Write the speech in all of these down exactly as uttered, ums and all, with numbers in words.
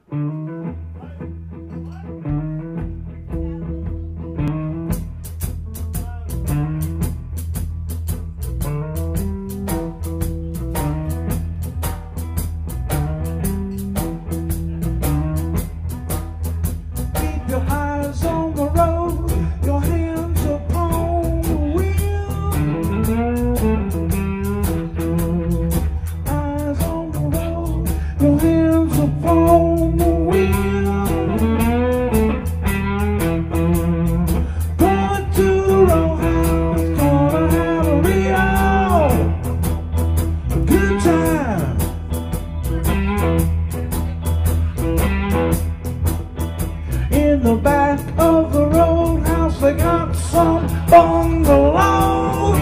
In the back of the roadhouse, they got some bungalow.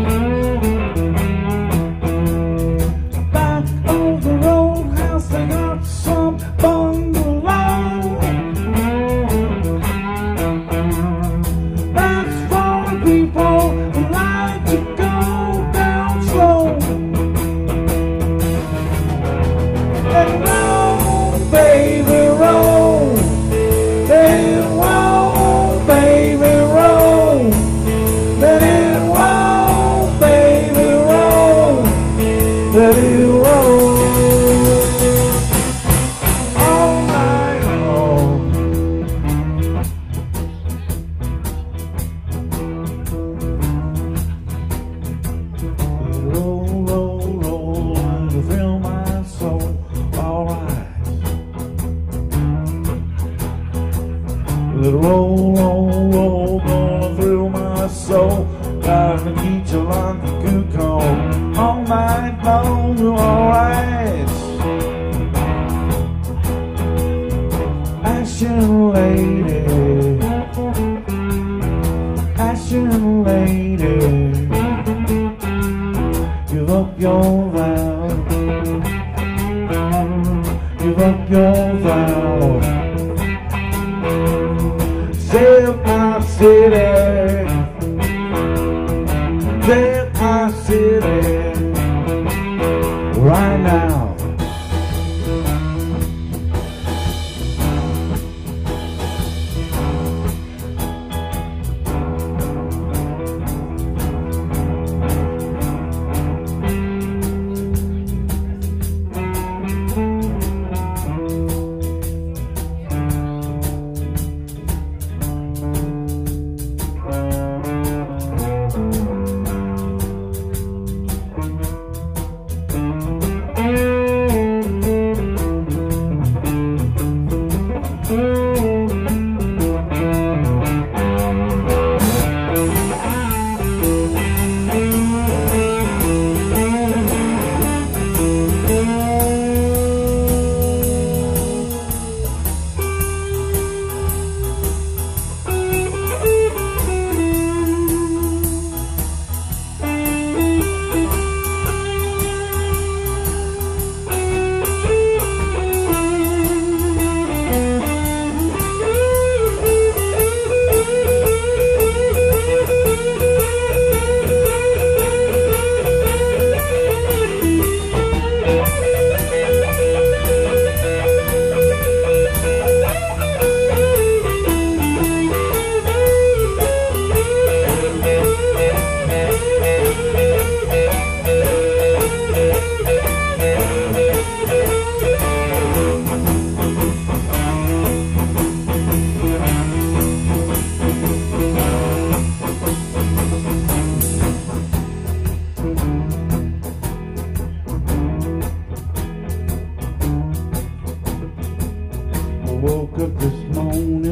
Back of the roadhouse, they got some bungalow. That's for the people who like to go down slow. And roll, baby, roll. Let it roll, baby, roll. Let it roll, baby, roll. Let it roll all night long. Roll, roll, roll, and fill my soul. All right. Let it roll, roll, roll, gonna thrill my soul. Gotta keep you like a good call. All night long, you're alright. Action lady, action lady, give up your vow, give up your vow. Save my city, save my city, right now. Woke up this morning